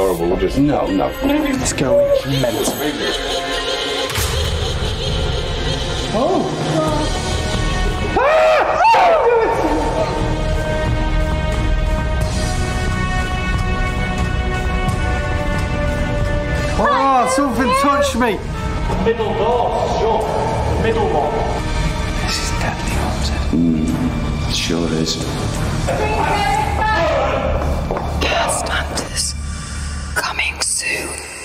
horrible. We'll just... No. It's going mental. Oh! Oh, something touched me! Middle door, shut. Middle one. This is deadly haunted. It sure is. Cast Hunters. Coming soon.